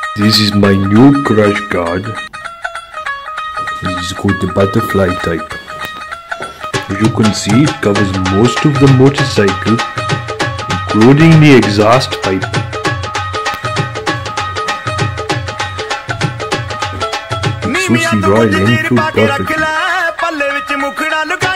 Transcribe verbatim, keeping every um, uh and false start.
This is my new crash guard. This is called the butterfly type. As you can see, it covers most of the motorcycle, including the exhaust pipe. Suits the Royal Enfield perfectly.